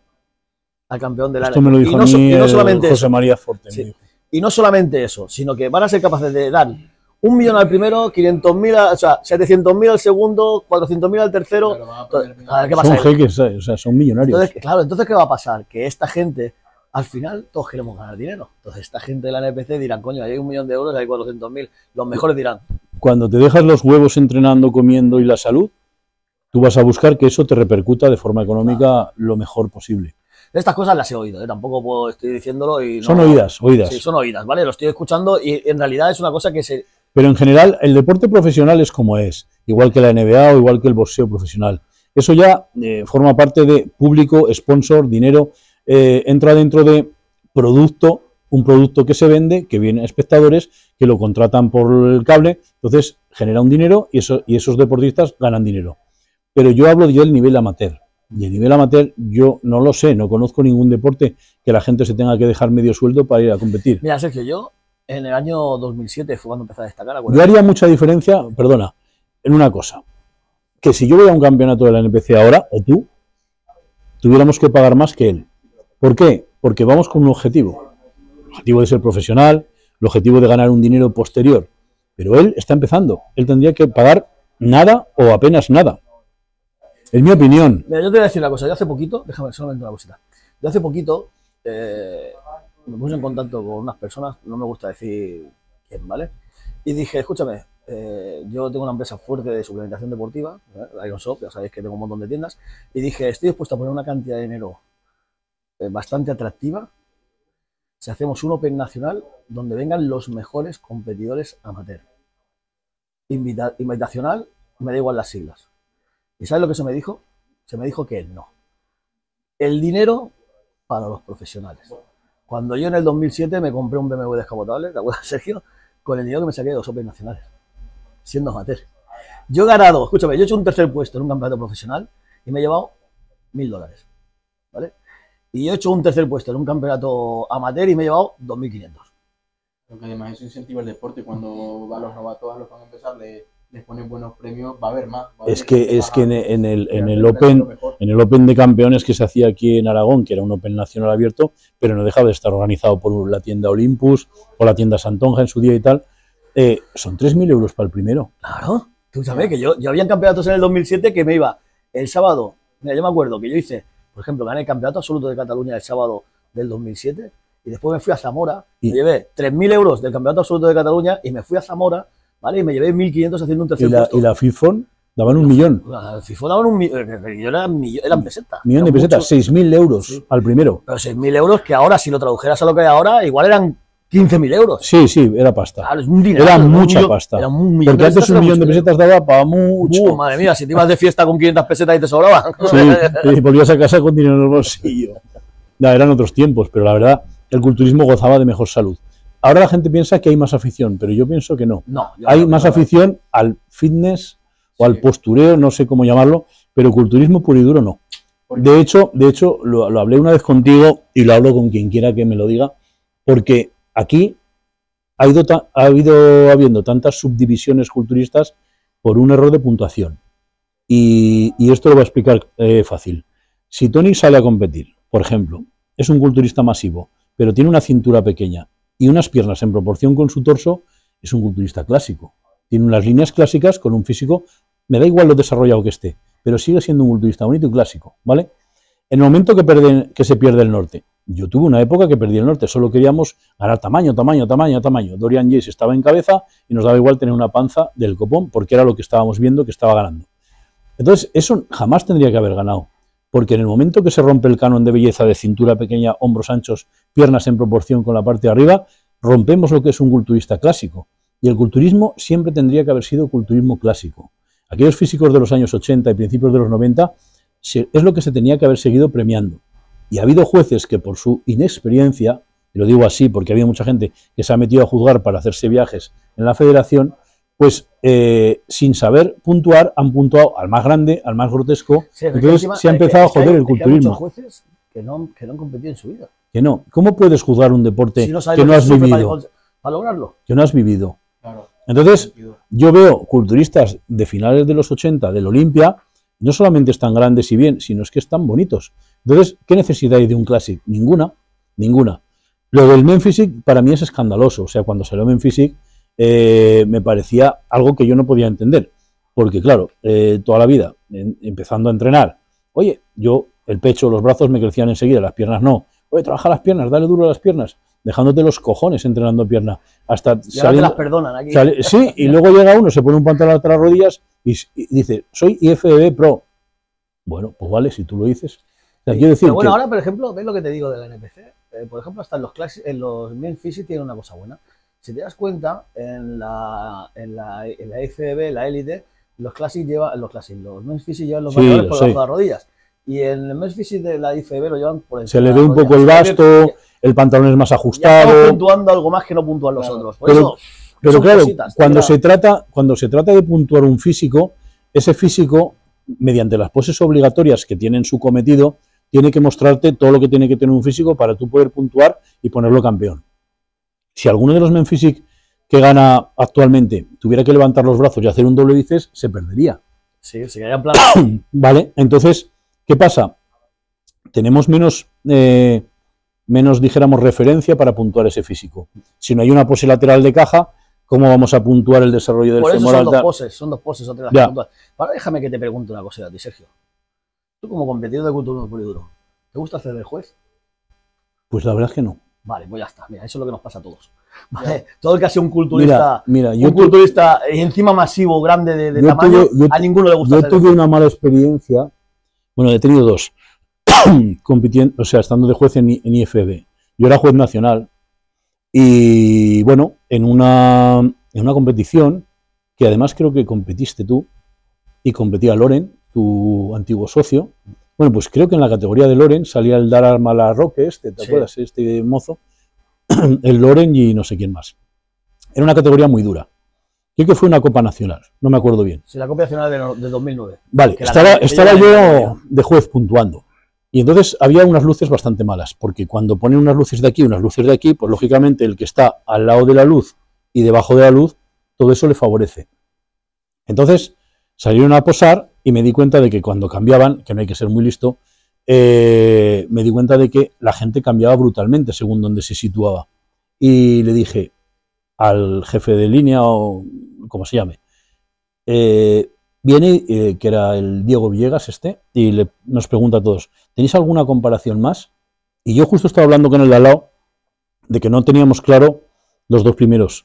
B: al campeón de la NPC.
C: Esto me lo dijo a mí
B: y no solamente
C: José
B: eso,
C: María Forte.
B: sí, y no solamente eso, sino que van a ser capaces de dar $1 millón al primero, 500.000, o sea, 700.000 al segundo, 400.000 al tercero. A ver qué pasa
C: Son
B: ahí.
C: jeques, o sea, son millonarios.
B: Entonces, claro, entonces ¿qué va a pasar? Que esta gente, al final, todos queremos ganar dinero. Entonces, esta gente de la NPC dirán, coño, ahí hay $1 millón, hay 400.000. Los mejores dirán,
C: Cuando te dejas los huevos entrenando, comiendo y la salud, tú vas a buscar que eso te repercuta de forma económica lo mejor posible.
B: estas cosas las he oído, ¿eh? Tampoco estoy diciéndolo y no.
C: Son oídas.
B: Sí, son oídas, ¿vale? Lo estoy escuchando y en realidad es una cosa que se...
C: Pero en general, el deporte profesional es como es, igual que la NBA o igual que el boxeo profesional. Eso ya forma parte de público, sponsor, dinero, entra dentro de producto, un producto que se vende, que viene a espectadores, que lo contratan por el cable, entonces genera un dinero y esos deportistas ganan dinero. Pero yo hablo del nivel amateur. Y el nivel amateur yo no lo sé, no conozco ningún deporte que la gente se tenga que dejar medio sueldo para ir a competir.
B: Mira, Sergio, yo en el año 2007 fue cuando empecé a destacar.
C: Yo haría mucha diferencia, perdona, en una cosa, que si yo voy a un campeonato de la NPC ahora, o tú, tuviéramos que pagar más que él. ¿Por qué? Porque vamos con un objetivo. El objetivo de ser profesional, el objetivo de ganar un dinero posterior. Pero él está empezando, él tendría que pagar nada o apenas nada. Es mi opinión.
B: Mira, yo te voy a decir una cosa, yo hace poquito, déjame solamente una cosita, yo hace poquito me puse en contacto con unas personas, no me gusta decir quién, ¿vale? Y dije, escúchame, yo tengo una empresa fuerte de suplementación deportiva, Iron Shop, ya sabéis que tengo un montón de tiendas, y dije, estoy dispuesto a poner una cantidad de dinero bastante atractiva si hacemos un Open nacional donde vengan los mejores competidores amateur. Invitacional, me da igual las siglas. ¿Y sabes lo que se me dijo? Se me dijo que no. El dinero para los profesionales. Cuando yo en el 2007 me compré un BMW descapotable, ¿te acuerdas, Sergio? Con el dinero que me saqué de 2 Open nacionales, siendo amateur. Yo he ganado, escúchame, yo he hecho un tercer puesto en un campeonato profesional y me he llevado $1.000, ¿vale? Y yo he hecho un tercer puesto en un campeonato amateur y me he llevado 2.500.
A: Porque además eso incentiva el deporte. Cuando van los novatos a los que van a empezar, les ponen buenos premios, va a haber más.
C: Es que en el Open de Campeones que se hacía aquí en Aragón, que era un Open nacional abierto, pero no dejaba de estar organizado por la tienda Olympus o la tienda Santonja en su día y tal, son 3.000 euros para el primero.
B: Claro, tú sabes que yo había campeonatos en el 2007 que me iba el sábado, mira, yo me acuerdo que yo hice, por ejemplo, gané el campeonato absoluto de Cataluña el sábado del 2007 y después me fui a Zamora, me llevé 3.000 euros del campeonato absoluto de Cataluña y me fui a Zamora, ¿vale? Y me llevé 1.500 haciendo un tercer puesto.
C: Y la FIFON daban 1 millón.
B: La FIFA daban eran pesetas.
C: Millón de pesetas, 6.000 euros sí. Al primero.
B: Pero 6.000 euros que ahora, si lo tradujeras a lo que hay ahora, igual eran 15.000 euros.
C: Sí, sí, era pasta.
B: Claro, es un dinero.
C: Era mucha pasta.
B: Era un millón
C: porque antes 1 millón de pesetas daba para mucho.
B: Madre mía, si te ibas de fiesta con 500 pesetas y te sobraban.
C: Sí, y volvías a casa con dinero en el bolsillo. No, eran otros tiempos, pero la verdad, el culturismo gozaba de mejor salud. Ahora la gente piensa que hay más afición, pero yo pienso que no. Hay más afición al fitness o al postureo, no sé cómo llamarlo, pero culturismo puro y duro no. De hecho lo hablé una vez contigo y lo hablo con quien quiera que me lo diga, porque aquí ha habido habiendo tantas subdivisiones culturistas por un error de puntuación. Y esto lo voy a explicar fácil. Si Tony sale a competir, por ejemplo, es un culturista masivo, pero tiene una cintura pequeña y unas piernas en proporción con su torso, es un culturista clásico. Tiene unas líneas clásicas con un físico, me da igual lo desarrollado que esté, pero sigue siendo un culturista bonito y clásico, ¿vale? En el momento que se pierde el norte, yo tuve una época que perdí el norte, solo queríamos ganar tamaño. Dorian Yates estaba en cabeza y nos daba igual tener una panza del copón, porque era lo que estábamos viendo que estaba ganando. Entonces, eso jamás tendría que haber ganado. porque en el momento que se rompe el canon de belleza de cintura pequeña, hombros anchos, piernas en proporción con la parte de arriba, rompemos lo que es un culturista clásico. Y el culturismo siempre tendría que haber sido culturismo clásico. Aquellos físicos de los años 80 y principios de los 90 es lo que se tenía que haber seguido premiando. Y ha habido jueces que por su inexperiencia, y lo digo así porque había mucha gente que se ha metido a juzgar para hacerse viajes en la federación, pues sin saber puntuar, han puntuado al más grande, al más grotesco,
B: Sí,
C: entonces
B: encima,
C: se ha empezado a joder el
B: Hay
C: culturismo.
B: muchos jueces que no han competido en su vida.
C: Que no. ¿Cómo puedes juzgar un deporte
B: Si no sabes
C: que
B: lo
C: no
B: que
C: has
B: sufre
C: vivido?
B: para lograrlo.
C: Que no has vivido.
A: Claro.
C: Entonces, yo veo culturistas de finales de los 80 del Olimpia, no solamente están grandes y bien, sino es que están bonitos. Entonces, ¿qué necesidad hay de un Classic? Ninguna, ninguna. Lo del Men Physique para mí es escandaloso. O sea, cuando salió Men Physique me parecía algo que yo no podía entender. Porque, claro, toda la vida, empezando a entrenar, oye, yo el pecho, los brazos me crecían enseguida, las piernas no. Oye, trabaja las piernas, dale duro a las piernas, dejándote los cojones entrenando pierna. Hasta
B: Y ahora te las perdonan aquí.
C: sí, y luego llega uno, se pone un pantalón hasta las rodillas y dice, soy IFBB Pro. Bueno, pues vale, si tú lo dices. O sea, quiero decir
B: Pero bueno,
C: que,
B: ahora, por ejemplo, ves lo que te digo de la NPC. Por ejemplo, hasta en los Men Physique tienen una cosa buena. Si te das cuenta, en la IFBB, la élite, los Men Physique llevan los
C: Sí,
B: valores
C: lo
B: por
C: sé.
B: debajo de las rodillas. Y en el Men Physique de la IFBB lo llevan por encima
C: se le
B: de
C: ve
B: las
C: un poco
B: rodillas.
C: el
B: O sea,
C: basto, el pantalón es más
B: ya estamos
C: ajustado.
B: puntuando algo más que no puntúan los otros. Por
C: Pero-
B: eso,
C: Pero
B: son
C: claro,
B: cositas,
C: cuando
B: tendrá-
C: se trata de puntuar un físico, ese físico, mediante las poses obligatorias que tienen su cometido, tiene que mostrarte todo lo que tiene que tener un físico para tú poder puntuar y ponerlo campeón. Si alguno de los Men Physique que gana actualmente tuviera que levantar los brazos y hacer un doble bíceps, se perdería.
B: Sí, se quedaría en plan.
C: ¿Vale? Entonces, ¿qué pasa? Tenemos menos, dijéramos, referencia para puntuar ese físico. Si no hay una pose lateral de caja, ¿cómo vamos a puntuar el desarrollo del
B: Por eso
C: femoral?
B: son dos poses entre las
C: Ya.
B: que puntúas. Ahora déjame que te pregunte una cosa a ti, Sergio. Tú como competidor de culturismo puro y duro, ¿te gusta hacer de juez?
C: Pues la verdad es que no.
B: Vale, pues ya está. Mira, eso es lo que nos pasa a todos. Vale, todo el que ha sido un culturista,
C: Mira,
B: un culturista encima masivo, grande de
C: yo
B: tamaño,
C: tuve- yo-
B: a ninguno le gusta
C: Yo
B: hacer de
C: tuve
B: juez.
C: una mala experiencia, bueno, he tenido dos, compitiendo, o sea, estando de juez en IFB. Yo era juez nacional y, bueno, en una competición, que además creo que competiste tú, y competía Loren, tu antiguo socio. Bueno, pues creo que en la categoría de Loren salía el Dar Armala Roque, ¿te
B: Sí.
C: acuerdas? Este mozo, el Loren y no sé quién más. Era una categoría muy dura. Creo que fue una Copa Nacional, no me acuerdo bien.
B: Sí, la Copa Nacional de 2009.
C: Vale,
B: Que la
C: estaba
B: gané, ella
C: yo
B: ganó.
C: de juez puntuando. Y entonces había unas luces bastante malas, porque cuando ponen unas luces de aquí, unas luces de aquí, pues lógicamente el que está al lado de la luz y debajo de la luz, todo eso le favorece. Entonces salieron a posar y me di cuenta de que cuando cambiaban, que no hay que ser muy listo, me di cuenta de que la gente cambiaba brutalmente según donde se situaba. Y le dije al jefe de línea, o como se llame, viene, que era el Diego Villegas y nos pregunta a todos, ¿tenéis alguna comparación más? Y yo justo estaba hablando con el de al lado de que no teníamos claro los dos primeros.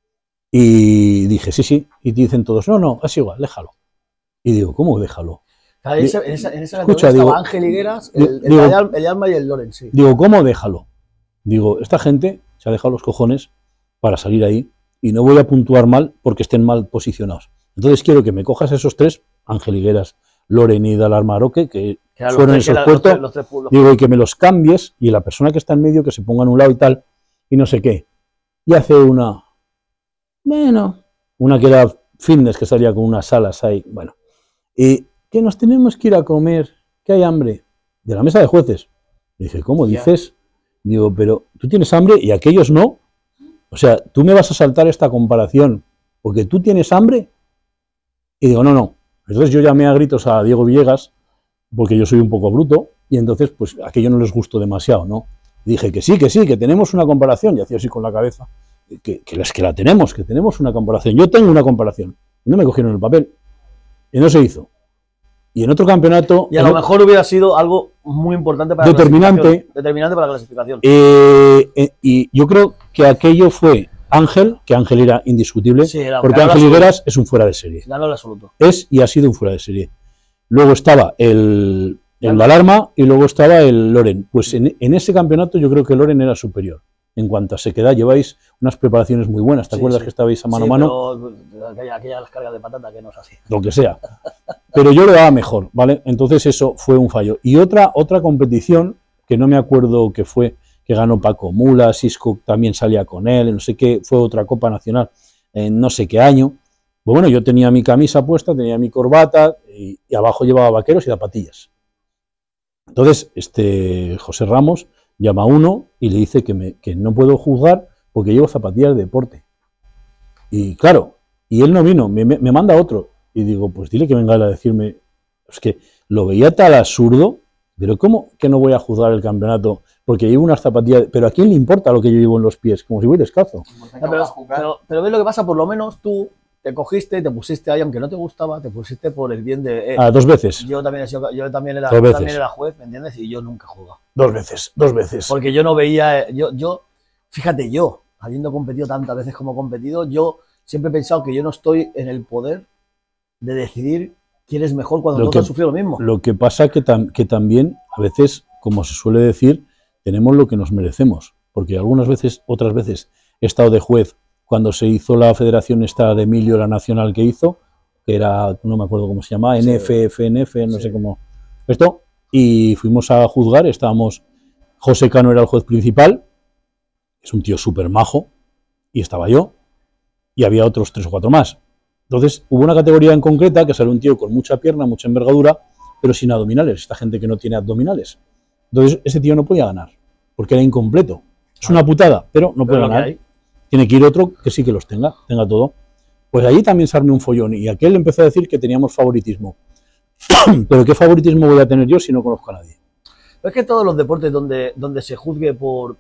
C: Y dije, sí. Y dicen todos, no, es igual, déjalo. Y digo, ¿cómo déjalo?
B: Claro, en esa
C: Escucha,
B: categoría
C: digo,
B: estaba Ángel Higueras,
C: digo,
B: el Alma y el Loren, sí.
C: Digo, ¿cómo déjalo? Digo, esta gente se ha dejado los cojones para salir ahí y no voy a puntuar mal porque estén mal posicionados. Entonces quiero que me cojas esos tres, Ángel Higueras, Loren y Dalar Maroque, que
B: eran
C: fueron
B: los tres-
C: esos
B: que eran
C: puertos,
B: los tres pueblos.
C: digo, y que me los cambies y la persona que está en medio que se ponga en un lado y tal, y no sé qué. Y hace una que era fitness, que salía con unas alas ahí, bueno. Y que nos tenemos que ir a comer, que hay hambre, de la mesa de jueces. Y dije, ¿cómo dices? Digo, pero tú tienes hambre y aquellos no. O sea, tú me vas a saltar esta comparación porque tú tienes hambre. Y digo, no. Entonces yo llamé a gritos a Diego Villegas, porque yo soy un poco bruto, y entonces pues aquello no les gustó demasiado, ¿no? Y dije que sí, que tenemos una comparación, y hacía así con la cabeza, que la tenemos, que tenemos una comparación. Yo tengo una comparación. Y no me cogieron el papel. Y no se hizo. Y en otro campeonato...
B: Y a lo mejor hubiera sido algo muy importante para
C: Determinante.
B: la clasificación. Determinante para la clasificación.
C: Y yo creo que aquello fue Ángel, que Ángel era indiscutible,
B: Sí, era-
C: porque
B: ganó
C: Ángel
B: la
C: Higueras es un fuera de serie.
B: Ganó el absoluto.
C: Es y ha sido un fuera de serie. Luego estaba el El Valarma y luego estaba el Loren. Pues en ese campeonato yo creo que el Loren era superior. En cuanto a sequedad, lleváis unas preparaciones muy buenas. ¿Te acuerdas que estabais a mano a mano?
B: Pero aquella las cargas de patata que nos hacía.
C: Lo que sea. Pero yo lo daba mejor, ¿vale? Entonces eso fue un fallo. Y otra competición, que no me acuerdo qué fue, que ganó Paco Mula, Sisco también salía con él, no sé qué, fue otra Copa Nacional en no sé qué año. Pues bueno, yo tenía mi camisa puesta, tenía mi corbata y abajo llevaba vaqueros y zapatillas. Entonces, José Ramos llama a uno y le dice que no puedo juzgar porque llevo zapatillas de deporte. Y claro, y él no vino, me manda otro. Y digo, pues dile que venga a decirme. Es que lo veía tal absurdo, pero ¿cómo que no voy a juzgar el campeonato porque llevo unas zapatillas? Pero ¿a quién le importa lo que yo llevo en los pies? Como si voy descalzo.
B: Pero ves lo que pasa, por lo menos tú te cogiste y te pusiste ahí, aunque no te gustaba, te pusiste por el bien de...
C: 2 veces.
B: Yo también era juez, ¿me entiendes? Y yo nunca jugaba.
C: 2 veces.
B: Porque yo no veía... Fíjate, yo, habiendo competido tantas veces como competido, yo siempre he pensado que yo no estoy en el poder de decidir quién es mejor cuando todos han sufrido lo mismo.
C: Lo que pasa que también, a veces, como se suele decir, tenemos lo que nos merecemos. Porque algunas veces, otras veces, he estado de juez cuando se hizo la federación esta de Emilio, la nacional que hizo, que era, no me acuerdo cómo se llamaba, NFFNF, no sé cómo, esto, y fuimos a juzgar, estábamos, José Cano era el juez principal, es un tío súper majo, y estaba yo, y había otros 3 o 4 más. Entonces, hubo una categoría en concreta que salió un tío con mucha pierna, mucha envergadura, pero sin abdominales, esta gente que no tiene abdominales. Entonces, ese tío no podía ganar, porque era incompleto. Es una putada, pero no puede ganar. Tiene que ir otro que sí que los tenga todo. Pues allí también se armó un follón y aquel empezó a decir que teníamos favoritismo. Pero ¿qué favoritismo voy a tener yo si no conozco a nadie?
B: Pero es que todos los deportes donde se juzgue por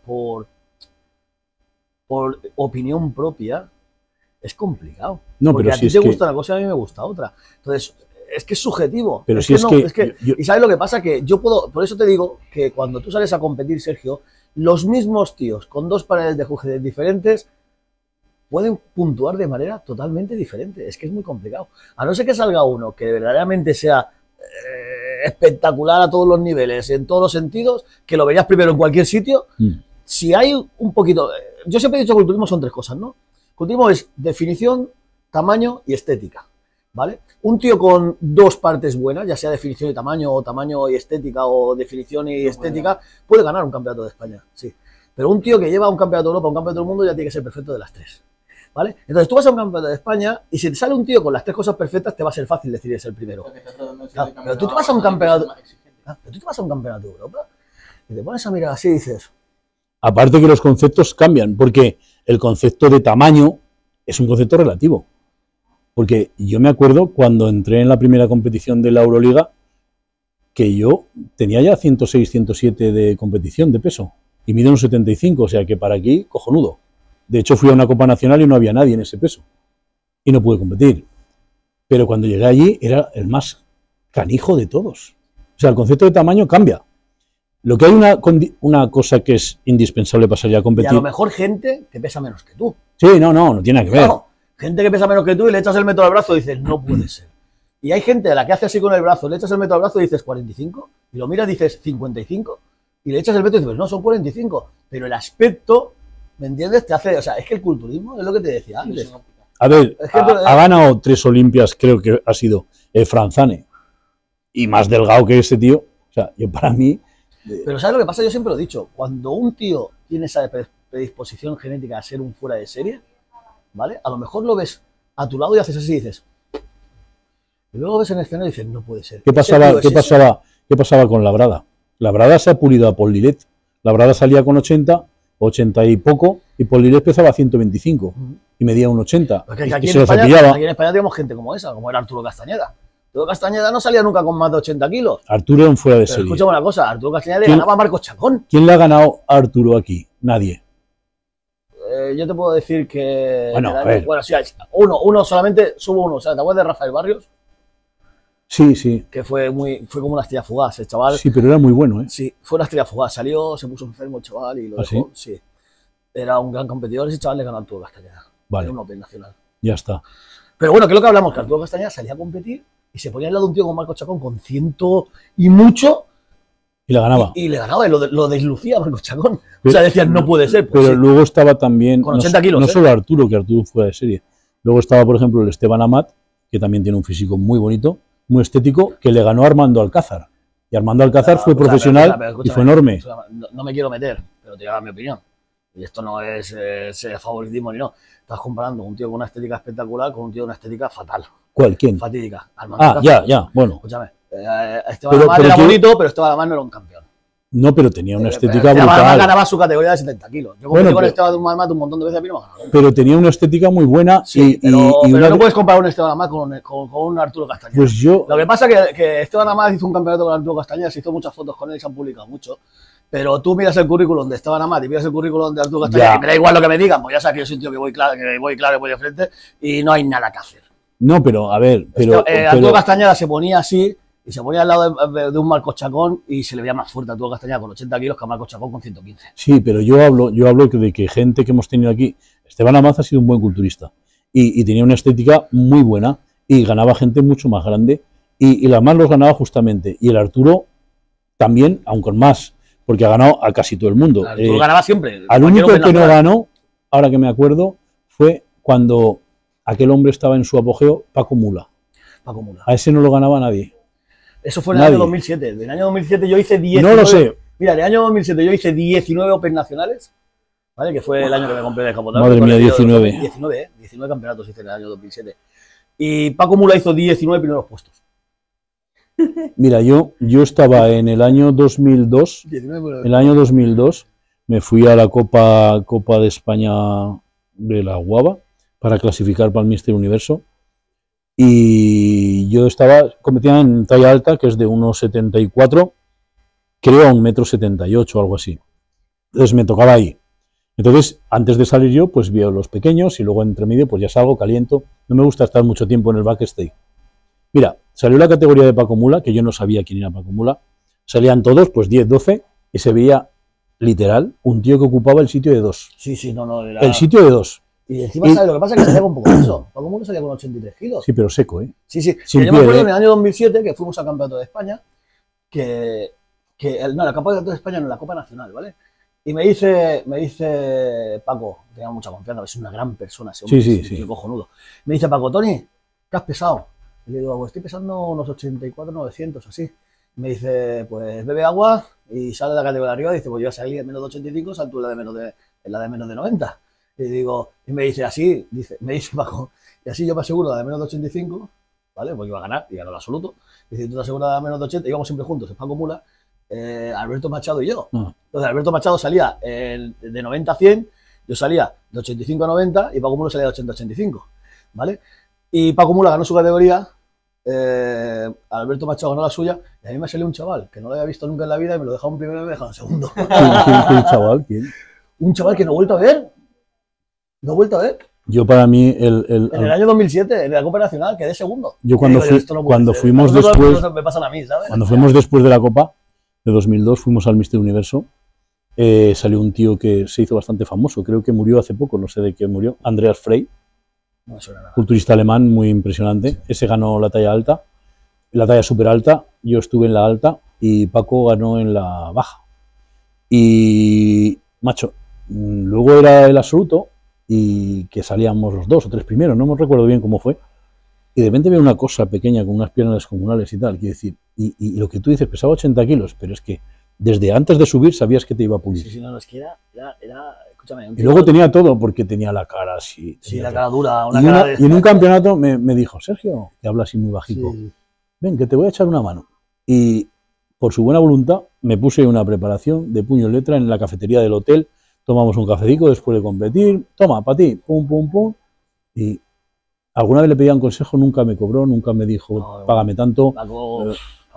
B: opinión propia es complicado.
C: No,
B: porque
C: pero
B: a ti te gusta una cosa y a mí me gusta otra. Entonces, es que es subjetivo.
C: Pero
B: ¿Y sabes lo que pasa? Que yo puedo... Por eso te digo que cuando tú sales a competir, Sergio, los mismos tíos con 2 paneles de jueces diferentes pueden puntuar de manera totalmente diferente. Es que es muy complicado. A no ser que salga uno que verdaderamente sea espectacular a todos los niveles, en todos los sentidos, que lo verías primero en cualquier sitio. Si hay un poquito... Yo siempre he dicho que culturismo son 3 cosas, ¿no? Culturismo es definición, tamaño y estética, ¿vale? Un tío con 2 partes buenas, ya sea definición y tamaño, o tamaño y estética, o definición y estética, puede ganar un campeonato de España, sí. Pero un tío que lleva un campeonato de Europa, un campeonato del mundo, ya tiene que ser perfecto de las 3. ¿Vale? Entonces tú vas a un campeonato de España y si te sale un tío con las 3 cosas perfectas, te va a ser fácil decidir ser el primero. Claro, pero tú te vas a un campeonato de Europa y te pones a mirar así y dices...
C: Aparte que los conceptos cambian, porque el concepto de tamaño es un concepto relativo. Porque yo me acuerdo cuando entré en la primera competición de la Euroliga, que yo tenía ya 106, 107 de competición de peso y mido un 75, o sea que para aquí, cojonudo. De hecho, fui a una Copa Nacional y no había nadie en ese peso. Y no pude competir. Pero cuando llegué allí era el más canijo de todos. O sea, el concepto de tamaño cambia. Lo que hay una cosa que es indispensable para salir a competir...
B: Y a lo mejor gente que pesa menos que tú.
C: Sí, no tiene nada que ver.
B: No, gente que pesa menos que tú y le echas el metro al brazo y dices, no puede ser. Y hay gente a la que hace así con el brazo, le echas el metro al brazo y dices 45, y lo miras y dices 55, y le echas el metro y dices, no, son 45. Pero el aspecto... ¿Me entiendes? Te hace, o sea, es que el culturismo es lo que te decía antes.
C: A ver, ha ganado 3 Olimpias, creo que ha sido Franzane. Y más delgado que ese tío. O sea, yo para mí...
B: Pero ¿sabes lo que pasa? Yo siempre lo he dicho. Cuando un tío tiene esa predisposición genética a ser un fuera de serie, ¿vale? A lo mejor lo ves a tu lado y haces así y dices... Y luego ves en el escenario y dices, no puede ser.
C: ¿Qué pasaba con Labrada? Labrada se ha pulido a Paul Liret. Labrada salía con 80 y poco, y Paul Liret pesaba 125 y medía un 80.
B: Aquí en España tenemos gente como esa, como era Arturo Castañeda. Arturo Castañeda no salía nunca con más de 80 kilos.
C: Arturo era un fuera de serie.
B: Escúchame una cosa, Arturo Castañeda le ganaba a Marcos Chacón.
C: ¿Quién le ha ganado a Arturo aquí? Nadie.
B: Yo te puedo decir que...
C: Bueno,
B: sí, uno solamente, subo uno. O sea, ¿te acuerdas de Rafael Barrios?
C: Sí.
B: Que fue como una estrella fugaz, el chaval.
C: Sí, pero era muy bueno, ¿eh?
B: Sí, fue una estrella fugaz. Salió, se puso enfermo el chaval y lo dejó. Sí. Era un gran competidor y ese chaval le ganó a Arturo Castañeda.
C: Vale.
B: Era un Open nacional.
C: Ya está.
B: Pero bueno, que es lo que hablamos, que Arturo Castañeda salía a competir y se ponía al lado de un tío con Marcos Chacón con 100 y mucho
C: Y le ganaba.
B: Y le ganaba, y lo deslucía a Marcos Chacón. O sea, decían, no puede ser. Pues
C: Pero
B: sí.
C: luego estaba también,
B: Con 80 kilos,
C: no solo Arturo, que Arturo fue de serie. Luego estaba, por ejemplo, el Esteban Amat, que también tiene un físico muy bonito, muy estético, que le ganó a Armando Alcázar. Y Armando Alcázar fue profesional y fue enorme.
B: No me quiero meter, pero te voy a dar mi opinión. Y esto no es favoritismo ni no. Estás comparando un tío con una estética espectacular con un tío con una estética fatal.
C: ¿Cuál? ¿Quién?
B: Fatídica. Armando
C: Alcázar. Ya, bueno.
B: Escúchame. Esteban Amat era bonito, pero Esteban Amat no era un campeón.
C: No, pero tenía una estética
B: brutal.
C: brutal.
B: Ganaba su categoría de 70 kilos. Yo competí con Esteban Amat un montón de veces, a mí no me ganaba.
C: Pero tenía una estética muy buena.
B: Sí, pero no puedes comparar un Esteban Amat con un Arturo Castañeda.
C: Pues yo...
B: Lo que pasa es que Esteban Amat hizo un campeonato con Arturo Castañeda, se hizo muchas fotos con él y se han publicado mucho. Pero tú miras el currículum de Esteban Amat y miras el currículum de Arturo Castañeda, y me da igual lo que me digan, pues ya sabes que yo soy un tío que voy claro, y voy de frente y no hay nada que hacer.
C: No, pero a ver...
B: Arturo Castañeda se ponía así y se ponía al lado de un Marcos Chacón y se le veía más fuerte a Arturo Castañeda con 80 kilos que a Marcos Chacón con 115.
C: Sí, pero yo hablo de que gente que hemos tenido aquí... Esteban Amat ha sido un buen culturista y tenía una estética muy buena y ganaba gente mucho más grande y la más los ganaba justamente. Y el Arturo también, aunque más... porque ha ganado a casi todo el mundo.
B: Arturo ganaba siempre.
C: Al único que no ganó, ahora que me acuerdo, fue cuando aquel hombre estaba en su apogeo, Paco Mula.
B: Paco Mula.
C: A ese no lo ganaba nadie.
B: Eso fue en el año 2007. En el año 2007 yo hice 19...
C: No lo sé.
B: Mira, en el año 2007 yo hice 19 Open nacionales, ¿vale? Que fue el año que me compré el descapotable.
C: Madre mía, 19.
B: 19 campeonatos hice en el año 2007. Y Paco Mula hizo 19 primeros puestos.
C: Mira, yo estaba en el año 2002, el año 2002, me fui a la Copa de España de la Guava para clasificar para el Mister Universo y yo competía en talla alta, que es de 1,74, creo a 1,78 m o algo así. Entonces me tocaba ahí. Entonces, antes de salir yo, pues veo los pequeños y luego entre medio, pues ya salgo, caliento. No me gusta estar mucho tiempo en el backstage. Mira, salió la categoría de Paco Mula, que yo no sabía quién era Paco Mula. Salían todos, pues 10, 12, y se veía literal un tío que ocupaba el sitio de 2.
B: Sí, no, era...
C: El sitio de 2.
B: Y encima, ¿sabes? Lo que pasa es que salía con poco peso. Paco Mula salía con 83 kilos.
C: Sí, pero seco, ¿eh?
B: Sí.
C: Sin
B: yo me acuerdo en el año 2007 que fuimos al Campeonato de España, no, la Campeonato de España no, la Copa Nacional, ¿vale? Y me dice Paco, tenía mucha confianza, es una gran persona ese hombre,
C: sí.
B: Cojonudo. Me dice Paco, Tony, ¿qué has pesado? Y le digo, pues estoy pesando unos 84, 900, así. Y me dice, pues bebe agua y sale de la categoría de arriba. Y dice, pues yo voy a salir de menos de 85, salto en la de menos de 90. Y me dice así, me dice Paco, y así yo me aseguro la de menos de 85, ¿vale? Porque iba a ganar y ganó el absoluto. Dice, tú te aseguras la de menos de 80, íbamos siempre juntos, Paco Mula, Alberto Machado y yo. Entonces Alberto Machado salía de 90 a 100, yo salía de 85 a 90 y Paco Mula salía de 80 a 85, ¿vale? Y Paco Mula ganó su categoría, Alberto Machado ganó la suya, y a mí me salió un chaval que no lo había visto nunca en la vida y me lo dejaba en primero y me dejaba en segundo.
C: ¿Quién chaval? ¿Quién?
B: Un chaval que no he vuelto a ver. No he vuelto a ver.
C: Yo para mí...
B: En el año 2007, en la Copa Nacional, quedé segundo.
C: Yo cuando fuimos después...
B: Me pasan a mí, ¿sabes?
C: Cuando fuimos después de la Copa de 2002, fuimos al Mister Universo, salió un tío que se hizo bastante famoso, creo que murió hace poco, no sé de qué murió, Andreas Frey,
B: no me suena nada. Culturista
C: alemán muy impresionante. Sí. Ese ganó la talla alta, la talla súper alta, yo estuve en la alta y Paco ganó en la baja. Y, macho, luego era el absoluto y que salíamos los 2 o 3 primeros, no me recuerdo bien cómo fue, y de repente veo una cosa pequeña con unas piernas descomunales y tal, quiero decir, y lo que tú dices, pesaba 80 kilos, pero es que desde antes de subir sabías que te iba a pulir.
B: Sí, no, es que era escúchame.
C: Y luego tenía todo, porque tenía la cara así.
B: Sí, la cara dura.
C: Y en un campeonato me dijo, Sergio, que habla así muy bajito, sí. Ven, que te voy a echar una mano. Y por su buena voluntad me puse una preparación de puño y letra en la cafetería del hotel, tomamos un cafecito después de competir, toma, para ti, pum, pum, pum, y alguna vez le pedía un consejo, nunca me cobró, nunca me dijo, no, págame tanto.
B: Paco,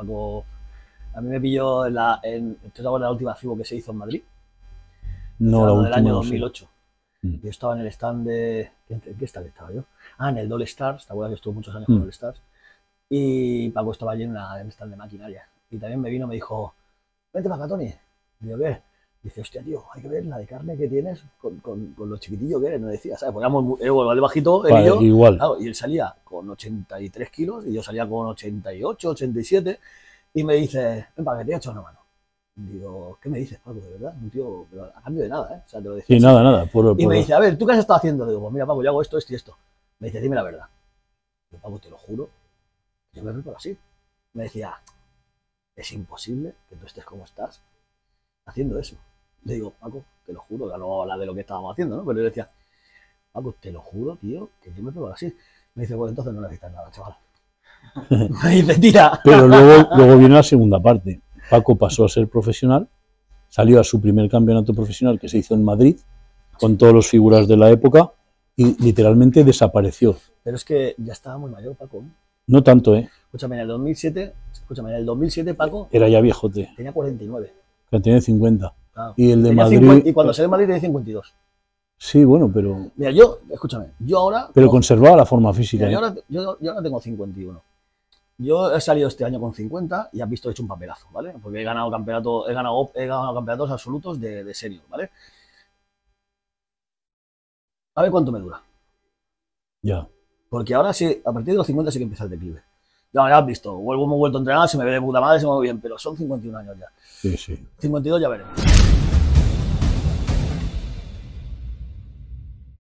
B: a mí me pilló en la última FIBO que se hizo en Madrid.
C: No, la última.
B: Del año 2008. Sí. Yo estaba en el stand de... ¿En qué stand estaba yo? En el All Stars, ¿te acuerdas que estuve muchos años con el All Stars? Y Paco estaba allí en el stand de maquinaria. Y también me vino y me dijo, vente para acá, Tony. Digo, ¿qué? Dice, hostia, tío, hay que ver la de carne que tienes con lo chiquitillo que eres, me decía, ¿sabes? Poníamos igual de bajito, él y yo.
C: Igual.
B: Claro, y él salía con 83 kilos y yo salía con 88, 87. Y me dice, ven para que te he hecho una mano. Digo, ¿qué me dices, Paco? De verdad, un tío, pero a cambio de nada, ¿eh? O sea, te lo decía.
C: Sí,
B: así.
C: nada.
B: Y me dice, a ver, ¿tú qué has estado haciendo? Digo, pues mira, Paco, yo hago esto, esto y esto. Me dice, dime la verdad. Digo, Paco, te lo juro, yo me preparo así. Me decía, es imposible que tú estés como estás haciendo eso. Le digo, Paco, te lo juro, ya no habla de lo que estábamos haciendo, ¿no? Pero yo le decía, Paco, te lo juro, tío, que yo me preparo así. Me dice, pues entonces no necesitas nada, chaval. Me dice, tira.
C: Pero luego viene la segunda parte. Paco pasó a ser profesional, salió a su primer campeonato profesional que se hizo en Madrid, con todas las figuras de la época, y literalmente desapareció.
B: Pero es que ya estaba muy mayor, Paco, ¿eh?
C: No tanto, ¿eh?
B: Escúchame, en el 2007, Paco
C: Era ya viejote,
B: tenía 49.
C: que tiene 50.
B: Claro.
C: Y el de
B: Tenía
C: Madrid...
B: 50, y cuando salió en Madrid tenía 52.
C: Sí, bueno, pero
B: Mira, escúchame, yo ahora...
C: conservaba la forma física.
B: Mira, yo ahora tengo 51. Yo he salido este año con 50 y has visto, he hecho un papelazo, ¿vale? Porque he ganado campeonatos absolutos de senior, ¿vale? A ver cuánto me dura.
C: Ya.
B: Porque ahora sí, a partir de los 50 sí que empieza el declive. Ya has visto, me he vuelto a entrenar, se me ve de puta madre, se me ve bien, pero son 51 años ya.
C: Sí.
B: 52 ya veremos.